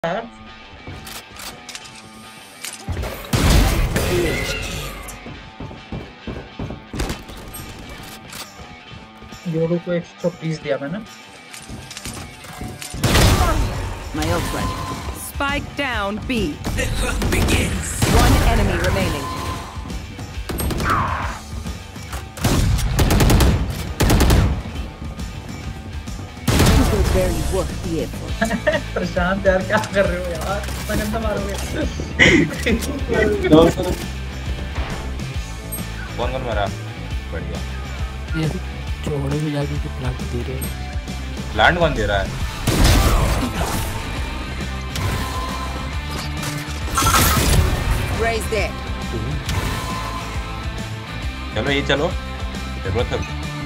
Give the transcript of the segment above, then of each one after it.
योगो को 120 दिया मैंने। My ult ready. Spike down B. The hunt begins. One enemy remaining. You will barely worth the effort. प्रशांत यार क्या कर रहे हो यार? इतना गंदा मारोगे? कौन मारा? बढ़िया। ये छोड़े भी जाके कि प्लांट दे रहे हैं। प्लांट कौन दे रहा है? Raise there. चलो ये चलो। जरूरत है।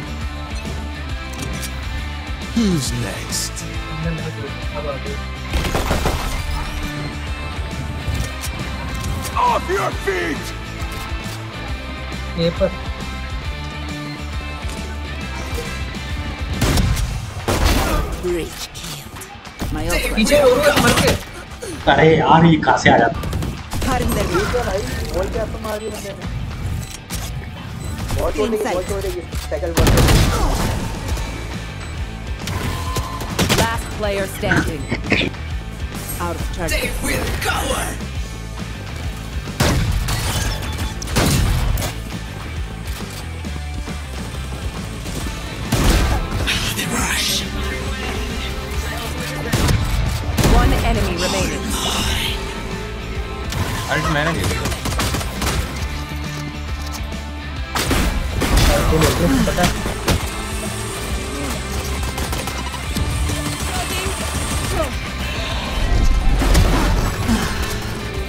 Who's next? Off your feet! ये पर Bridge killed. My ult ready. पीछे हो रहे मर के। अरे यार ये कहाँ से आ जाता? Cutting their route. Last player standing. Out of charge. They will cover! The rush! One enemy remaining. Ult मैंने दे दिया। पता है?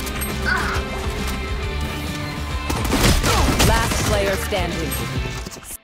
Last player standing.